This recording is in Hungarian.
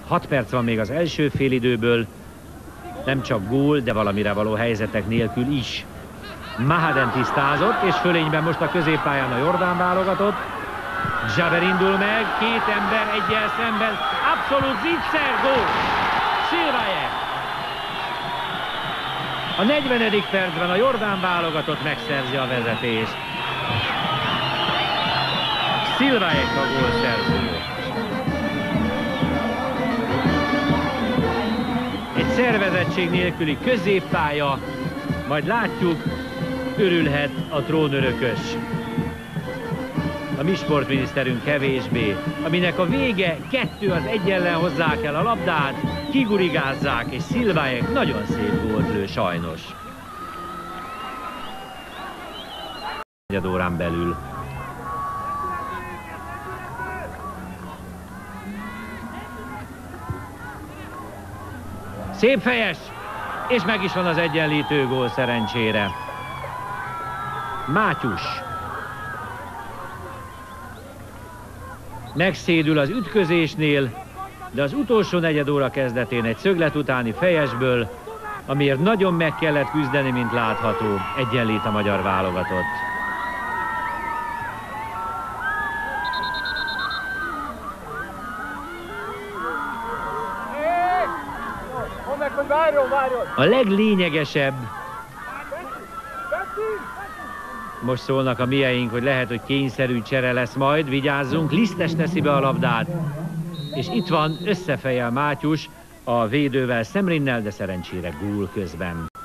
6 perc van még az első félidőből, nem csak gól, de valamire való helyzetek nélkül is. Mahaden tisztázott, és fölényben most a középpályán a Jordán válogatott. Jaber indul meg, két ember egyel szemben, abszolút zicser, gól! Silvajev! A 40. percben a Jordán válogatott megszerzi a vezetést. Silvajev a gólszerző. Egy szervezettség nélküli középpálya, majd látjuk, örülhet a trónörökös. A mi sportminiszterünk kevésbé, aminek a vége 2-1 ellen hozzák el a labdát, kigurigázzák, és Silvajev nagyon szép gólt lő sajnos. Egy órán belül. Szép fejes, és meg is van az egyenlítő gól szerencsére. Mátyus. Megszédül az ütközésnél, de az utolsó negyed óra kezdetén egy szöglet utáni fejesből, amiért nagyon meg kellett küzdeni, mint látható, egyenlít a magyar válogatott. A leglényegesebb, most szólnak a mieink, hogy lehet, hogy kényszerű csere lesz majd, vigyázzunk, Lisztes teszi be a labdát, és itt van, összefejel Mátyus a védővel, Szemrinnel, de szerencsére gól közben.